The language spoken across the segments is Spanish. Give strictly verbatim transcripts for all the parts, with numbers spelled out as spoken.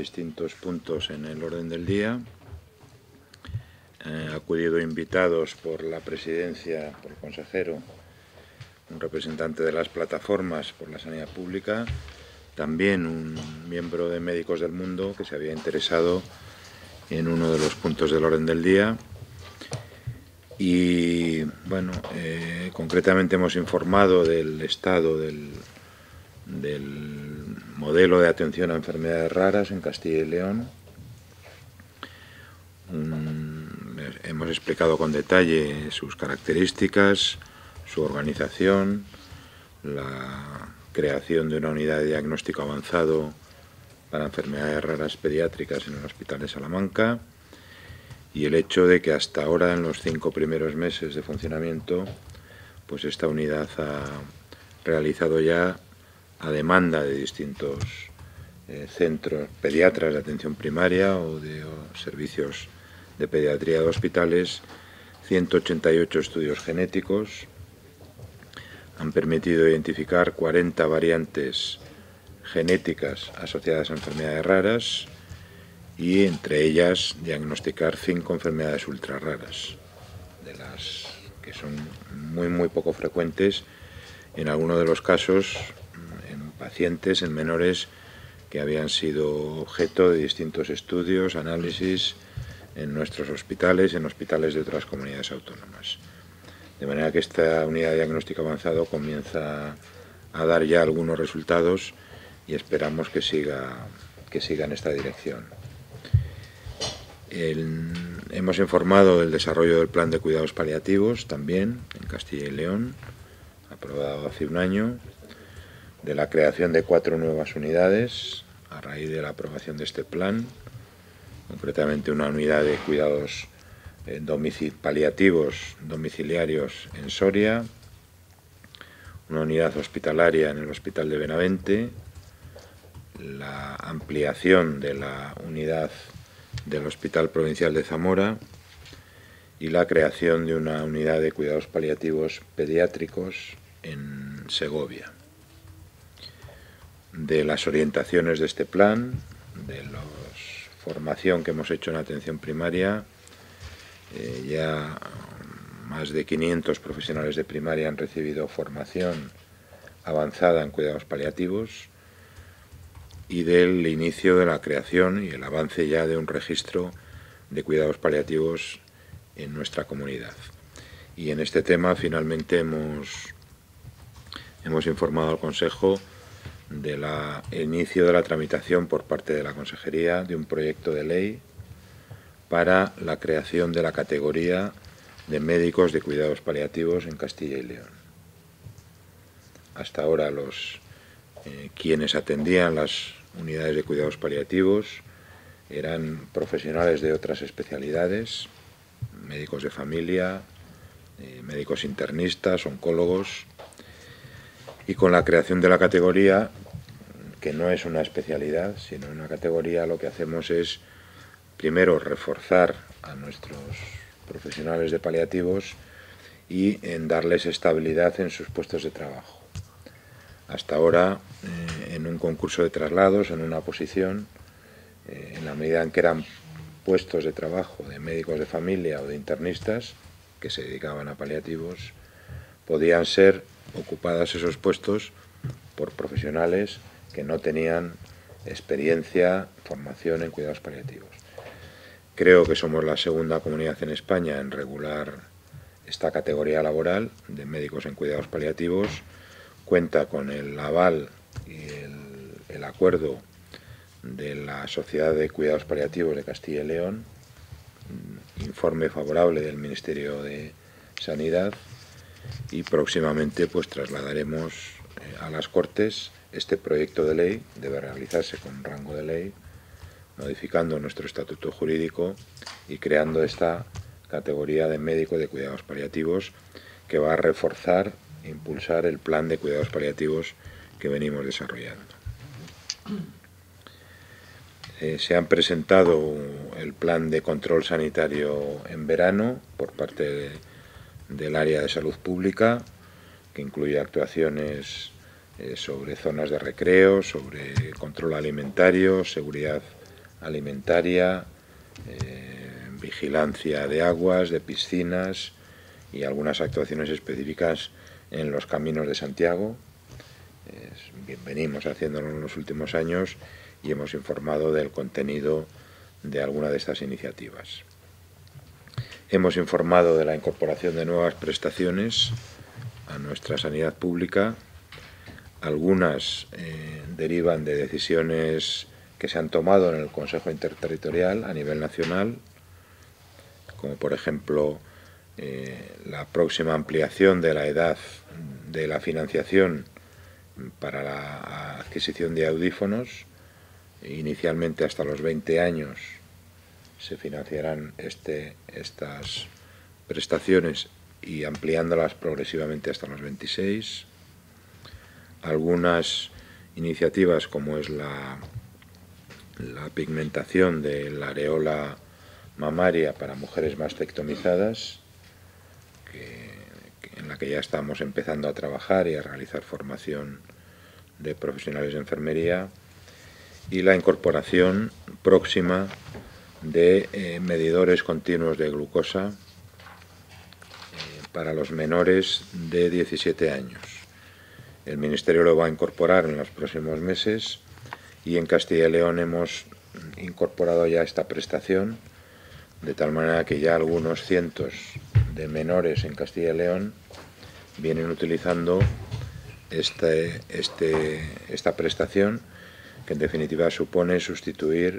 distintos puntos en el orden del día. Eh, acudido invitados por la presidencia, por el consejero, un representante de las plataformas por la sanidad pública, también un miembro de Médicos del Mundo que se había interesado en uno de los puntos del orden del día. Y bueno, eh, concretamente hemos informado del estado del, del modelo de atención a enfermedades raras en Castilla y León. Um, hemos explicado con detalle sus características, su organización, la creación de una unidad de diagnóstico avanzado para enfermedades raras pediátricas en el Hospital de Salamanca, y el hecho de que hasta ahora, en los cinco primeros meses de funcionamiento, pues esta unidad ha realizado ya, a demanda de distintos eh, centros pediatras de atención primaria o de o servicios de pediatría de hospitales, ciento ochenta y ocho estudios genéticos. Han permitido identificar cuarenta variantes genéticas asociadas a enfermedades raras y entre ellas diagnosticar cinco enfermedades ultra raras, de las que son muy muy poco frecuentes en algunos de los casos en pacientes, en menores que habían sido objeto de distintos estudios, análisis en nuestros hospitales, en hospitales de otras comunidades autónomas. De manera que esta unidad de diagnóstico avanzado comienza a dar ya algunos resultados y esperamos que siga, que siga en esta dirección. El, hemos informado del desarrollo del plan de cuidados paliativos también en Castilla y León, aprobado hace un año, de la creación de cuatro nuevas unidades a raíz de la aprobación de este plan, concretamente una unidad de cuidados eh, domicil, paliativos domiciliarios en Soria, una unidad hospitalaria en el Hospital de Benavente, la ampliación de la unidad del Hospital Provincial de Zamora y la creación de una unidad de cuidados paliativos pediátricos en Segovia. De las orientaciones de este plan, de la formación que hemos hecho en atención primaria, eh, ya más de quinientos profesionales de primaria han recibido formación avanzada en cuidados paliativos, y del inicio de la creación y el avance ya de un registro de cuidados paliativos en nuestra comunidad. Y en este tema finalmente hemos, hemos informado al Consejo del inicio de la tramitación por parte de la Consejería de un proyecto de ley para la creación de la categoría de médicos de cuidados paliativos en Castilla y León. Hasta ahora los eh, quienes atendían las unidades de cuidados paliativos eran profesionales de otras especialidades, médicos de familia, eh, médicos internistas, oncólogos, y con la creación de la categoría, que no es una especialidad, sino una categoría, lo que hacemos es, primero, reforzar a nuestros profesionales de paliativos y en darles estabilidad en sus puestos de trabajo. Hasta ahora, eh, en un concurso de traslados, en una posición, eh, en la medida en que eran puestos de trabajo de médicos de familia o de internistas que se dedicaban a paliativos, podían ser ocupadas esos puestos por profesionales que no tenían experiencia, formación en cuidados paliativos. Creo que somos la segunda comunidad en España en regular esta categoría laboral de médicos en cuidados paliativos. Cuenta con el aval y el, el acuerdo de la Sociedad de Cuidados Paliativos de Castilla y León, informe favorable del Ministerio de Sanidad, y próximamente pues trasladaremos eh, a las Cortes este proyecto de ley. Debe realizarse con rango de ley, modificando nuestro estatuto jurídico y creando esta categoría de médico de cuidados paliativos, que va a reforzar e impulsar el plan de cuidados paliativos que venimos desarrollando. Eh, se han presentado el plan de control sanitario en verano por parte de, del área de salud pública, que incluye actuaciones eh, sobre zonas de recreo, sobre control alimentario, seguridad alimentaria, eh, vigilancia de aguas, de piscinas y algunas actuaciones específicas en los caminos de Santiago. Eh, venimos haciéndolo en los últimos años y hemos informado del contenido de alguna de estas iniciativas. Hemos informado de la incorporación de nuevas prestaciones a nuestra sanidad pública. Algunas eh, derivan de decisiones que se han tomado en el Consejo Interterritorial a nivel nacional, como por ejemplo eh, la próxima ampliación de la edad de la financiación para la adquisición de audífonos. Inicialmente hasta los veinte años se financiarán este, estas prestaciones y ampliándolas progresivamente hasta los veintiséis. Algunas iniciativas, como es la, la pigmentación de la areola mamaria para mujeres mastectomizadas, que, que en la que ya estamos empezando a trabajar y a realizar formación de profesionales de enfermería, y la incorporación próxima de eh, medidores continuos de glucosa eh, para los menores de diecisiete años. El Ministerio lo va a incorporar en los próximos meses y en Castilla y León hemos incorporado ya esta prestación, de tal manera que ya algunos cientos de menores en Castilla y León vienen utilizando este, este, esta prestación, que en definitiva supone sustituir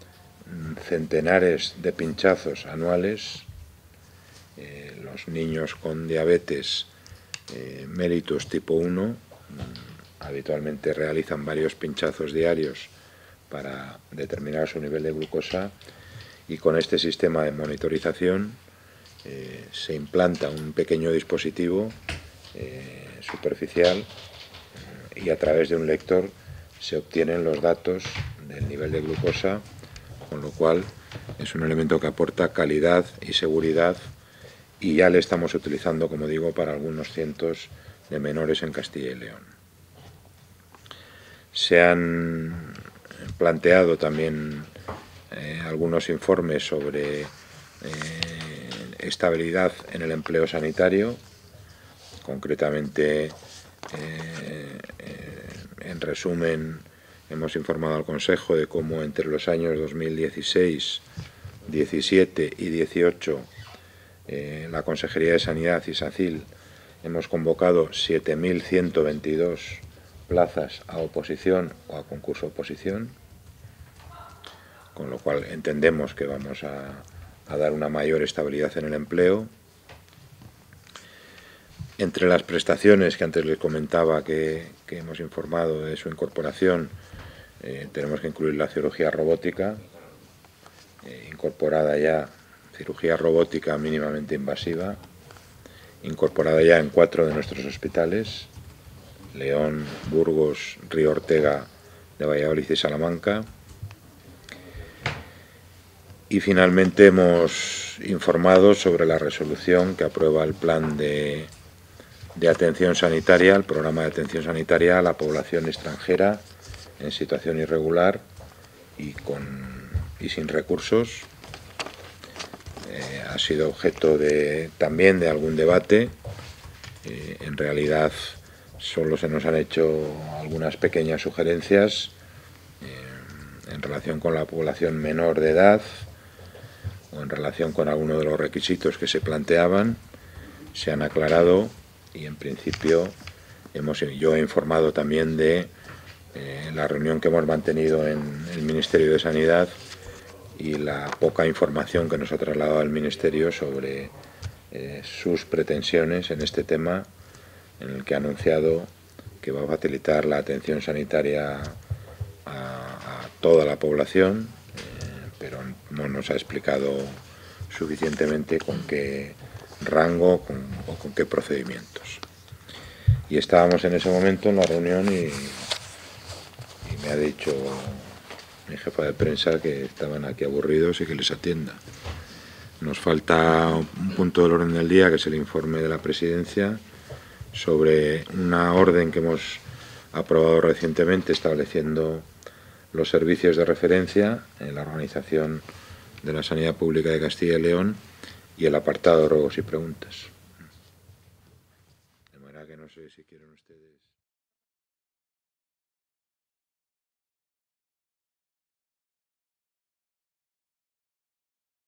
centenares de pinchazos anuales. Eh, los niños con diabetes eh, mellitus tipo uno mm, habitualmente realizan varios pinchazos diarios para determinar su nivel de glucosa, y con este sistema de monitorización eh, se implanta un pequeño dispositivo eh, superficial eh, y a través de un lector se obtienen los datos del nivel de glucosa, con lo cual es un elemento que aporta calidad y seguridad, y ya le estamos utilizando, como digo, para algunos cientos de menores en Castilla y León. Se han planteado también eh, algunos informes sobre eh, estabilidad en el empleo sanitario, concretamente, eh, eh, en resumen, hemos informado al Consejo de cómo entre los años dos mil dieciséis, diecisiete y dieciocho eh, la Consejería de Sanidad y SACIL hemos convocado siete mil ciento veintidós plazas a oposición o a concurso de oposición, con lo cual entendemos que vamos a, a dar una mayor estabilidad en el empleo. Entre las prestaciones que antes les comentaba que, que hemos informado de su incorporación, eh, tenemos que incluir la cirugía robótica, eh, incorporada ya, cirugía robótica mínimamente invasiva, incorporada ya en cuatro de nuestros hospitales: León, Burgos, Río Ortega de Valladolid y Salamanca. Y finalmente hemos informado sobre la resolución que aprueba el plan de, de atención sanitaria, el programa de atención sanitaria a la población extranjera en situación irregular y, con, y sin recursos. Eh, ha sido objeto de, también de algún debate. Eh, en realidad solo se nos han hecho algunas pequeñas sugerencias eh, en relación con la población menor de edad o en relación con alguno de los requisitos que se planteaban. Se han aclarado y en principio hemos, yo he informado también de eh, la reunión que hemos mantenido en el Ministerio de Sanidad y la poca información que nos ha trasladado el Ministerio sobre eh, sus pretensiones en este tema, en el que ha anunciado que va a facilitar la atención sanitaria a, a toda la población, eh, pero no nos ha explicado suficientemente con qué rango con, o con qué procedimientos. Y estábamos en ese momento en la reunión y, y me ha dicho mi jefa de prensa que estaban aquí aburridos y que les atienda. Nos falta un punto del orden del día, que es el informe de la Presidencia sobre una orden que hemos aprobado recientemente estableciendo los servicios de referencia en la organización de la sanidad pública de Castilla y León y el apartado de ruegos y preguntas. De manera que no sé si quieren ustedes...